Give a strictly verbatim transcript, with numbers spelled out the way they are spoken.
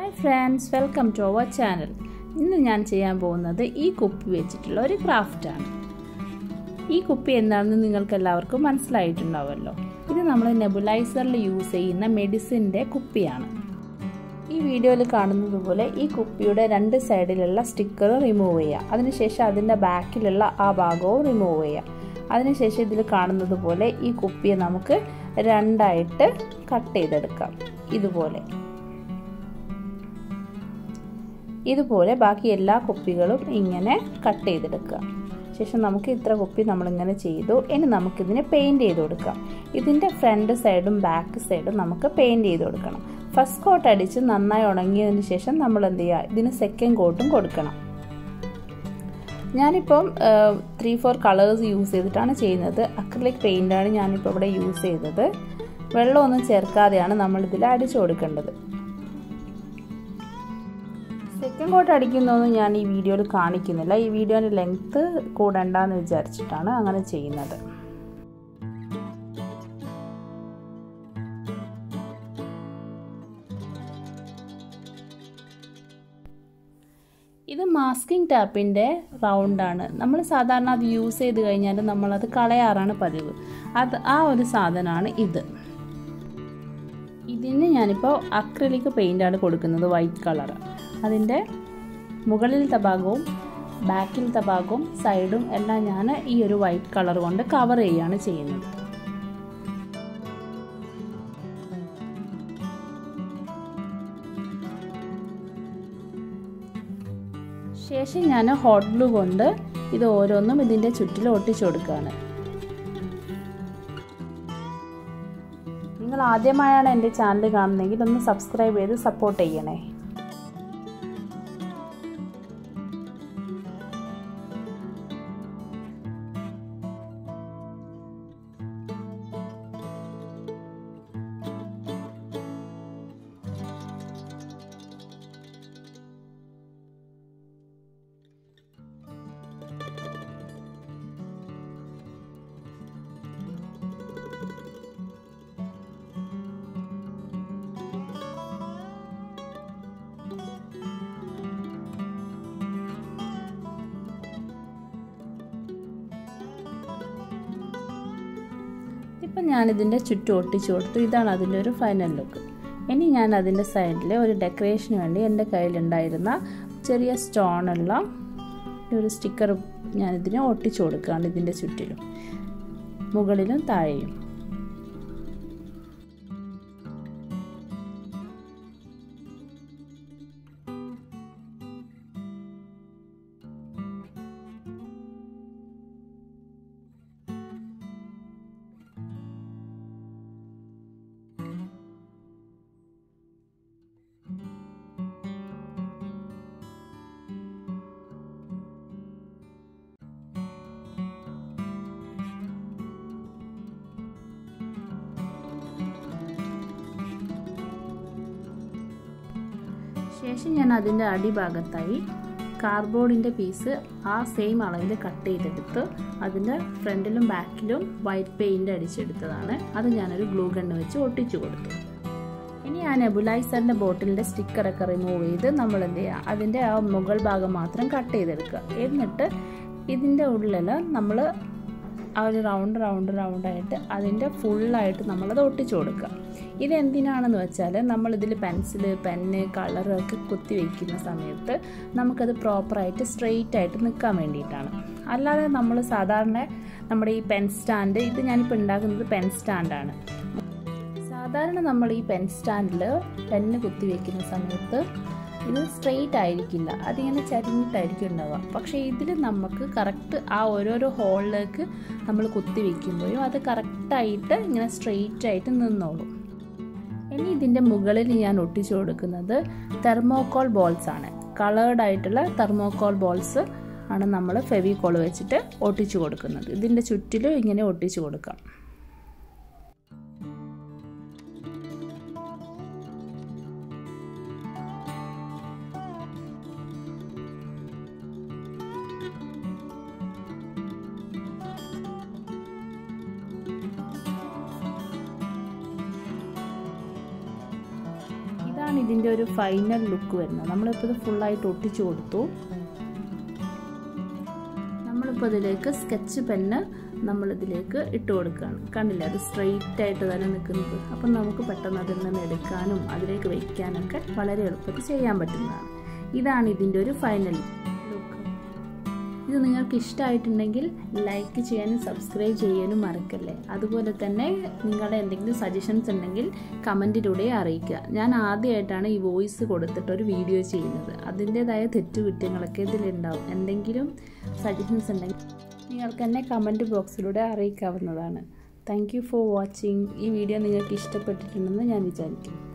Hi friends, welcome to our channel. ഇന്ന് ഞാൻ ചെയ്യാൻ പോകുന്നത് ഈ കുപ്പി വെച്ചിട്ടുള്ള ഒരു ക്രാഫ്റ്റ് ആണ്. ഈ കുപ്പി എന്താണെന്ന് നിങ്ങൾക്ക് എല്ലാവർക്കും മനസ്സിലായിട്ടുണ്ടാവുമല്ലോ. ഇത് നമ്മൾ നെബുലൈസറിൽ യൂസ് ചെയ്യുന്ന മെഡിസിന്റെ കുപ്പിയാണ്. ഈ വീഡിയോയിൽ കാണുന്നത് പോലെ ഈ കുപ്പിയുടെ രണ്ട് സൈഡിലുള്ള സ്റ്റിക്കർ റിമൂവ് ചെയ്യുക. അതിനുശേഷം അതിന്റെ ബാക്കിലുള്ള ആ ഭാഗവും റിമൂവ് ചെയ്യുക. അതിനുശേഷം ഇതിൽ കാണുന്നത് പോലെ ഈ കുപ്പിയെ നമുക്ക് രണ്ടായിട്ട് കട്ട് ചെയ്തെടുക്കാം. ഇതുപോലെ ഇതുപോലെ ബാക്കി എല്ലാ കുപ്പികളും ഇങ്ങനെ കട്ട് ചെയ്തെടുക്കുക. ശേഷം നമുക്ക് ഇത്ര കുപ്പി നമ്മളിങ്ങനെ ചെയ്തു. ഇനി നമുക്കിതിനെ പെയിൻറ് ചെയ്ത് കൊടുക്കാം. ഇതിൻ്റെ ഫ്രണ്ട് സൈഡും ബാക്ക് സൈഡും നമുക്ക് പെയിൻറ് ചെയ്ത് കൊടുക്കണം. ഫസ്റ്റ് കോട്ട് അടിച്ച് നന്നായി ഉണങ്ങിയതിന് ശേഷം നമ്മൾ എന്ത് ചെയ്യുക, ഇതിന് സെക്കൻഡ് കോട്ടും കൊടുക്കണം. ഞാനിപ്പം ത്രീ ഫോർ കളേഴ്സ് യൂസ് ചെയ്തിട്ടാണ് ചെയ്യുന്നത്. അക്രിലിക് പെയിൻ്റാണ് ഞാനിപ്പോൾ ഇവിടെ യൂസ് ചെയ്തത്. വെള്ളമൊന്നും ചേർക്കാതെയാണ് നമ്മളിതിൽ അടിച്ചു കൊടുക്കേണ്ടത്. സെക്കൻഡ് കോട്ട് അടിക്കുന്നതൊന്നും ഞാൻ ഈ വീഡിയോയിൽ കാണിക്കുന്നില്ല. ഈ വീഡിയോയുടെ ലെങ്ത്ത് കൂടണ്ടെന്ന് വിചാരിച്ചിട്ടാണ് അങ്ങനെ ചെയ്യുന്നത്. ഇത് മാസ്കിംഗ് ടാപ്പിൻ്റെ റൗണ്ടാണ്. നമ്മൾ സാധാരണ അത് യൂസ് ചെയ്ത് കഴിഞ്ഞാൽ നമ്മളത് കളയാറാണ് പതിവ്. അത് ആ ഒരു സാധനമാണ് ഇത്. ഇതിന് ഞാനിപ്പോൾ അക്രിലിക് പെയിൻ്റാണ് കൊടുക്കുന്നത്, വൈറ്റ് കളർ. അതിൻ്റെ മുകളിലത്തെ ഭാഗവും ബാക്കിലത്തെ ഭാഗവും സൈഡും എല്ലാം ഞാൻ ഈ ഒരു വൈറ്റ് കളർ കൊണ്ട് കവർ ചെയ്യുകയാണ് ചെയ്യുന്നത്. ശേഷം ഞാൻ ഹോട്ട് ഗ്ലൂ കൊണ്ട് ഇത് ഓരോന്നും ഇതിൻ്റെ ചുറ്റിൽ ഒട്ടിച്ചു കൊടുക്കുകയാണ്. നിങ്ങൾ ആദ്യമായാണ് എൻ്റെ ചാനൽ കാണുന്നതെങ്കിൽ ഒന്ന് സബ്സ്ക്രൈബ് ചെയ്ത് സപ്പോർട്ട് ചെയ്യണേ. ഇപ്പം ഞാനിതിൻ്റെ ചുറ്റും ഒട്ടിച്ചു കൊടുത്തു. ഇതാണ് അതിൻ്റെ ഒരു ഫൈനൽ ലുക്ക്. ഇനി ഞാൻ അതിൻ്റെ സൈഡിൽ ഒരു ഡെക്കറേഷന് വേണ്ടി എൻ്റെ കയ്യിലുണ്ടായിരുന്ന ചെറിയ സ്റ്റോണുള്ള ഒരു സ്റ്റിക്കർ ഞാനിതിനെ ഒട്ടിച്ചു കൊടുക്കുകയാണ് ഇതിൻ്റെ ചുറ്റിലും, മുകളിലും താഴെയും. ശേഷം ഞാൻ അതിൻ്റെ അടിഭാഗത്തായി കാർഡ്ബോർഡിൻ്റെ പീസ് ആ സെയിം അളവിൽ കട്ട് ചെയ്തെടുത്ത് അതിൻ്റെ ഫ്രണ്ടിലും ബാക്കിലും വൈറ്റ് പെയിൻ്റ് അടിച്ചെടുത്തതാണ്. അത് ഞാനൊരു ഗ്ലൂ ഗണ്ണ് വെച്ച് ഒട്ടിച്ചു കൊടുത്തു. ഇനി ആ നെബുലൈസറിൻ്റെ ബോട്ടിലിൻ്റെ സ്റ്റിക്കറൊക്കെ റിമൂവ് ചെയ്ത് നമ്മൾ എന്ത് ചെയ്യുക, അതിൻ്റെ ആ മുകൾ ഭാഗം മാത്രം കട്ട് ചെയ്തെടുക്കുക. എന്നിട്ട് ഇതിൻ്റെ ഉള്ളിൽ നമ്മൾ ആ ഒരു റൗണ്ട് റൗണ്ട് റൗണ്ടായിട്ട് അതിൻ്റെ ഫുള്ളായിട്ട് നമ്മളത് ഒട്ടിച്ചു കൊടുക്കുക. ഇതെന്തിനാണെന്ന് വെച്ചാൽ നമ്മളിതിൽ പെൻസില്, പെന്ന്, കളറൊക്കെ കുത്തി വയ്ക്കുന്ന സമയത്ത് നമുക്കത് പ്രോപ്പറായിട്ട് സ്ട്രെയിറ്റ് ആയിട്ട് നിൽക്കാൻ വേണ്ടിയിട്ടാണ്. അല്ലാതെ നമ്മൾ സാധാരണ നമ്മുടെ ഈ പെൻ സ്റ്റാൻഡ്, ഇത് ഞാനിപ്പോൾ ഉണ്ടാക്കുന്നത് പെൻ സ്റ്റാൻഡാണ്. സാധാരണ നമ്മൾ ഈ പെൻ സ്റ്റാൻഡിൽ പെന്ന് കുത്തി വയ്ക്കുന്ന സമയത്ത് ഇത് സ്ട്രെയിറ്റ് ആയിരിക്കില്ല, അതിങ്ങനെ ചരിഞ്ഞിട്ടായിരിക്കും ഉണ്ടാവുക. പക്ഷേ ഇതിൽ നമുക്ക് കറക്റ്റ് ആ ഓരോരോ ഹോളിലേക്ക് നമ്മൾ കുത്തി വയ്ക്കുമ്പോഴും അത് കറക്റ്റായിട്ട് ഇങ്ങനെ സ്ട്രെയിറ്റ് ആയിട്ട് നിന്നോളും. ഇനി ഇതിൻ്റെ മുകളിൽ ഞാൻ ഒട്ടിച്ചു കൊടുക്കുന്നത് തെർമോക്കോൾ ബോൾസ് ആണ്. കളേർഡ് ആയിട്ടുള്ള തെർമോക്കോൾ ബോൾസ് ആണ് നമ്മൾ ഫെവിക്കോൾ വെച്ചിട്ട് ഒട്ടിച്ചു കൊടുക്കുന്നത്. ഇതിൻ്റെ ചുറ്റിലും ഇങ്ങനെ ഒട്ടിച്ചു കൊടുക്കാം. ഇതാണ് ഇതിൻ്റെ ഒരു ഫൈനൽ ലുക്ക് വരുന്നത്. നമ്മളിപ്പോൾ ഇത് ഫുള്ളായിട്ട് ഒട്ടിച്ചു കൊടുത്തു. നമ്മളിപ്പോൾ ഇതിലേക്ക് സ്കെച്ച് പെന്ന് നമ്മളിതിലേക്ക് ഇട്ട് കൊടുക്കുകയാണ്. കണ്ടില്ലേ, അത് സ്ട്രെയിറ്റ് ആയിട്ട് തന്നെ നിൽക്കുന്നത്. അപ്പം നമുക്ക് പെട്ടെന്ന് അതിൽ നിന്ന് എടുക്കാനും അതിലേക്ക് വയ്ക്കാനൊക്കെ വളരെ എളുപ്പത്തിൽ ചെയ്യാൻ പറ്റുന്നതാണ്. ഇതാണ് ഇതിൻ്റെ ഒരു ഫൈനൽ ലുക്ക്. ഇത് നിങ്ങൾക്ക് ഇഷ്ടമായിട്ടുണ്ടെങ്കിൽ ലൈക്ക് ചെയ്യാനും സബ്സ്ക്രൈബ് ചെയ്യാനും മറക്കല്ലേ. അതുപോലെ തന്നെ നിങ്ങളുടെ എന്തെങ്കിലും സജഷൻസ് ഉണ്ടെങ്കിൽ കമൻറ്റിലൂടെ അറിയിക്കുക. ഞാൻ ആദ്യമായിട്ടാണ് ഈ വോയിസ് കൊടുത്തിട്ടൊരു വീഡിയോ ചെയ്യുന്നത്. അതിൻ്റേതായ തെറ്റുകുറ്റങ്ങളൊക്കെ ഇതിലുണ്ടാവും. എന്തെങ്കിലും സജഷൻസ് ഉണ്ടെങ്കിൽ നിങ്ങൾക്ക് എന്നെ കമൻറ്റ് ബോക്സിലൂടെ അറിയിക്കാവുന്നതാണ്. Thank you for watching. ഈ വീഡിയോ നിങ്ങൾക്ക് ഇഷ്ടപ്പെട്ടിട്ടുണ്ടെന്ന് ഞാൻ വിചാരിക്കുന്നു.